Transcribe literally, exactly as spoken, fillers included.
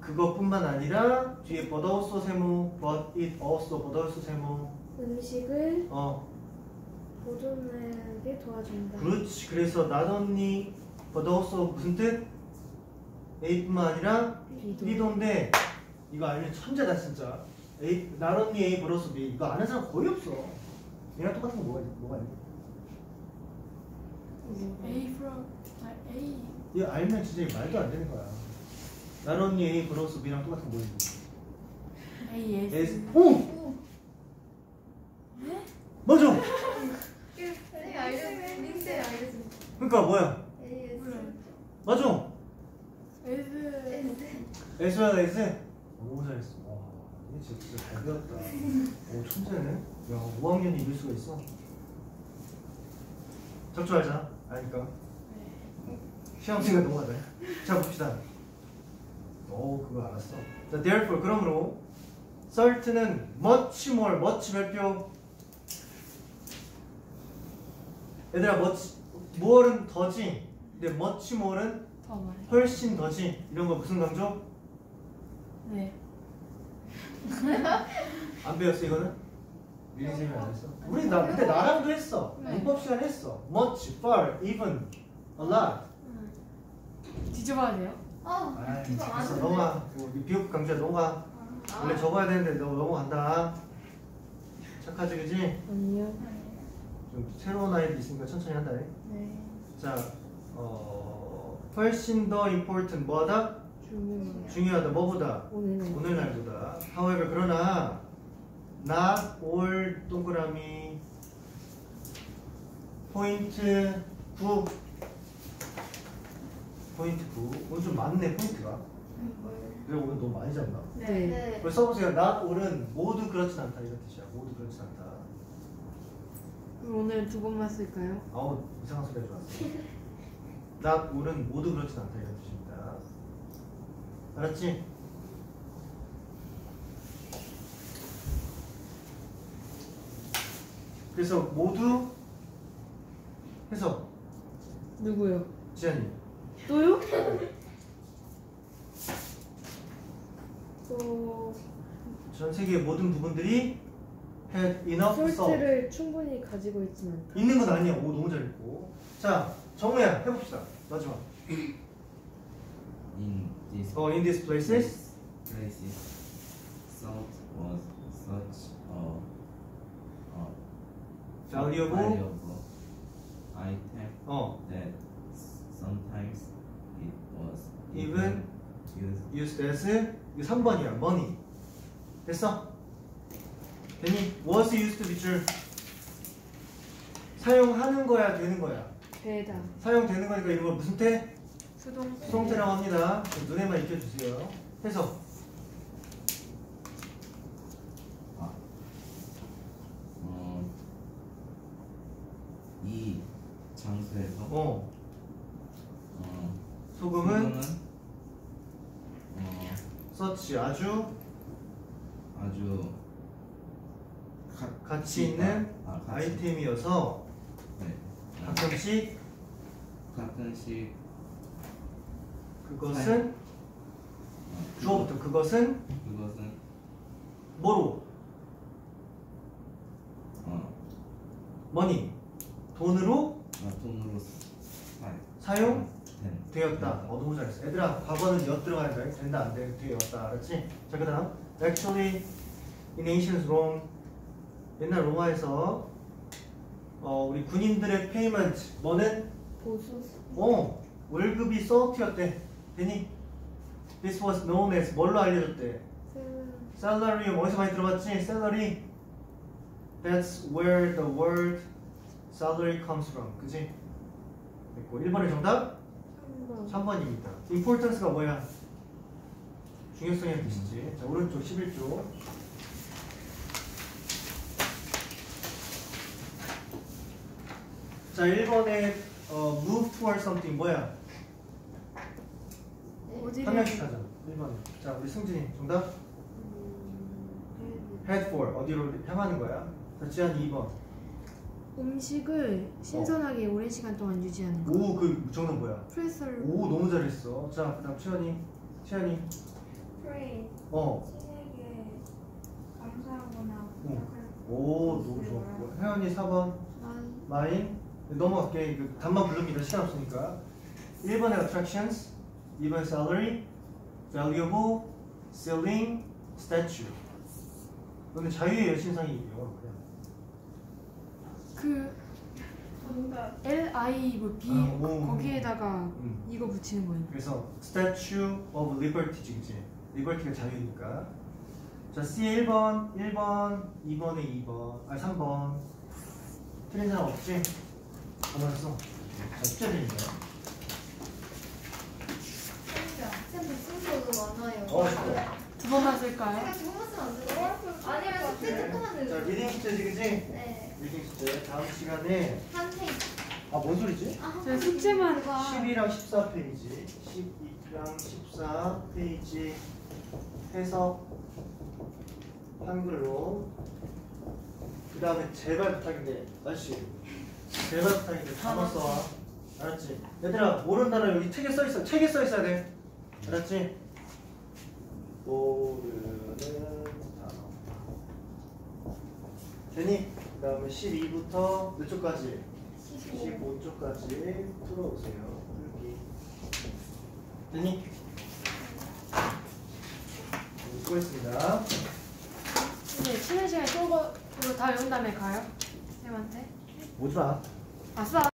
그것뿐만 아니라 뒤에 but also 세모, but it also, but also 세모. 음식을 어, 보존하게 도와준다. 그렇지. 그래서 not only but also 무슨 뜻? A뿐만 아니라 B도. B도인데 이거 알면 천재다 진짜. A, not only A but also B. 이거 아는 사람 거의 없어. 얘랑 똑같은 거 뭐가, 뭐가 있니? A from 아, A. 이거 알면 진짜 이거 말도 안 되는 거야. not only A but also B랑 똑같은 거 뭐였니? A S. S. 오! 네? 맞아! 선생님 알려주세요. 린세 알려주세요. 그러니까 뭐야? 에이에스. 맞아! S. S와 S? 너무 잘했어. 와, 이게 진짜, 진짜 잘 배웠다. 오, 천재네. 야, 오 학년이 이럴 수가 있어. 적중하자. 아니까. 시험 시간 넘어가자. 자, 봅시다. 오, 그거 알았어. 자, therefore, 그러므로 certain은 much more, much 별표. 얘들아, much, more은 더지. 근데 much more은 더 많이. 훨씬 더지. 이런 거 무슨 강조? 네. 안 배웠어 이거는? 미리 쌤이 안 했어? 우리 나 근데 나랑도 했어. 네. 문법 시간 했어. much, far, even, a lot. 뒤져봐야 돼요? 어. 아이, 이거 안 됐어. 하는데. 넘어가. 우리 비읍 강조야 넘어가. 아. 원래 적어야 되는데 너 넘어간다. 착하지 그지? 아니요. 좀 새로운 아이들 있으니까 천천히 한다. 네. 자, 어, 훨씬 더 important 뭐하다? 중요해요. 중요하다. 뭐보다? 오늘은 오늘날보다. However, 그러나 not all 동그라미 포인트 구 포인트 구 오늘 좀 많네 포인트가. 내가 오늘 너무 많이 잡나? 네. 네. 그걸 써보세요. not all은 모두 그렇진 않다 이런 뜻이야. 모두 그렇진 않다. 그럼 오늘 두 번만 쓸까요? 아우 이상한 소리 하지 마세요. not all은 모두 그렇진 않다 이런 뜻입니다. 알았지? 그래서 모두 해서 누구요? 지안이 또요? 또 전 세계의 모든 부분들이 had enough salt 솔트를 충분히 가지고 있지는 않다. 있는 건 아니야. 오 너무 잘했고. 자 정우야 해봅시다. 마지막. In this 어 in these places places, salt was such a, a valuable valuable item 어 that sometimes it was Even used used as 이거 삼 번이야. money. 됐어? 되니? was used to 줄 사용하는 거야 되는 거야? 되다. 사용되는 거니까 이런 걸 무슨 태? 수동. 수동태라고 합니다. 눈에만 익혀주세요. 해서 아, 어, 이 장소에서 어 어, 소금은 어, such 아주 아주 가, 가치 있는 아, 가치, 아이템이어서 네, 가끔씩 가끔씩 그것은 어, 주어부터 그것은 그것은 뭐로? 어, money 돈으로 아, 돈으로 사, 사용되었다. 된, 어 너무 잘했어. 얘들아 과거는 엿 들어가야 돼. 된다 안 돼. 되었다. 알았지? 자 그 다음 actually in ancient Rome 옛날 로마에서 어 우리 군인들의 payment 뭐는? 보수. 어 월급이 썰티였대. 되니? This was known as 뭘로 알려줬대? salary 어디서 많이 들어봤지? salary That's where the word salary comes from. 그치? 됐고 일 번의 정답? 삼 번입니다. importance가 뭐야? 중요성이라는 뜻이지. 자 오른쪽 십일 조 자 일 번에 어, move toward something 뭐야? 한 명씩 하자. 일 번. 자 우리 승진이 정답? head for 어디로 향하는 거야? 자 지한이 이 번. 음식을 신선하게 오랜 시간 동안 유지하는 거. 오 그 정답 뭐야? 프레서를. 오 너무 잘했어. 자 그다음 최현이 최현이 pray. 어. 신에게 감사하거나 어. 부탁할 오 너무 좋았고. 혜연이 사 번 마인. 넘어갈게. 그 답만 부릅니다. 시간 없으니까. 일 번에 attractions, 이 번에 salary, valuable, ceiling, statue. 근데 자유의 여신상이 영어로 뭐야? 그 뭔가 L I 뭐 B 아, 오. 거기에다가 음. 이거 붙이는 거예요. 그래서 statue of liberty지, 그치? liberty가 자유니까. 자, C 일 번, 일 번, 이 번에 이 번, 아 삼 번. 틀린 사람 없지? 가만있어. 자, 숙제드립니다. 쌤 복습도 많아요. 어, 진짜. 두 번만 쓸까요? 제가 두 번만 쓰면 안 돼요? 아니면 숙제 조금만 자, 내줘. 리딩 숙제지, 그치? 네. 리딩 숙제. 다음 시간에 한 페이지. 아, 뭔 소리지? 아, 저 숙제만 십이랑 십사 페이지, 십이랑 십사 페이지 해석 한글로. 그 다음에 제발 부탁인데, 아저씨 제발 부탁인데 단어 써와. 알았지? 얘들아, 모르는 단어 여기 책에 써있어. 책에 써있어야 돼. 알았지? 모르는 단어. 되니? 그 다음에 십이부터 몇 쪽까지? 십오 쪽까지 풀어오세요. 여기. 되니? 네, 수고했습니다. 근데 쉬는 시간에 또 그거 다 외운 다음에 가요? 쌤한테? 오지 마. 아싸.